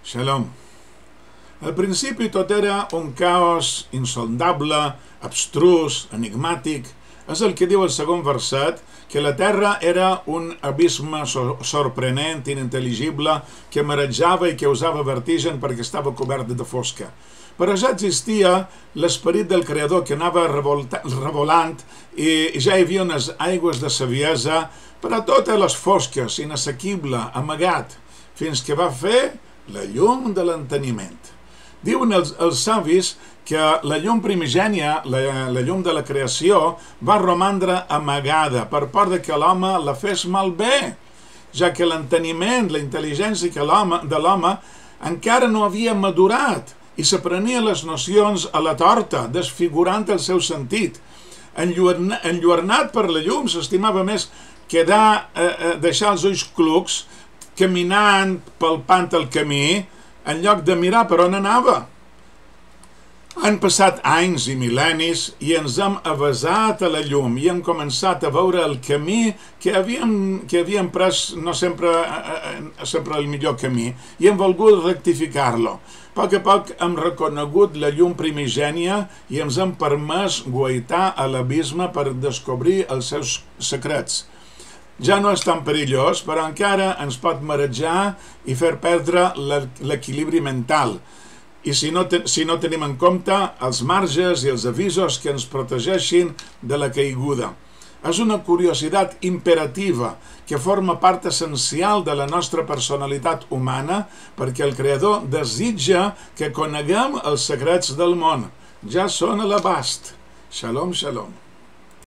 Shalom. Al principi tot era un caos insondable, abstrus, enigmàtic. És el que diu el segon verset, que la terra era un abisme sorprenent, inintel·ligible, que marejava i causava vertigen perquè estava cobert de fosca. Però ja existia l'esperit del Creador que anava revolant i ja hi havia unes aigües de saviesa per a totes les fosques, inassequible, amagat, fins que va fer la llum de l'enteniment. Diuen els savis que la llum primigènia, la llum de la creació, va romandre amagada per por que l'home la fes malbé, ja que l'enteniment, la intel·ligència de l'home encara no havia madurat i s'aprenia les nocions a la torta, desfigurant el seu sentit. Enlluernat per la llum, s'estimava més deixar els ulls clucs, caminant, palpant el camí, en lloc de mirar per on anava. Han passat anys i mil·lennis i ens hem avesat a la llum i hem començat a veure el camí que havíem pres no sempre el millor camí i hem volgut rectificar-lo. A poc hem reconegut la llum primigènia i ens hem permès guaitar a l'abisme per descobrir els seus secrets. Ja no és tan perillós, però encara ens pot marejar i fer perdre l'equilibri mental. I si no tenim en compte els marges i els avisos que ens protegeixin de la caiguda. És una curiositat imperativa que forma part essencial de la nostra personalitat humana perquè el Creador desitja que coneguem els secrets del món. Ja són a l'abast. Shalom, shalom.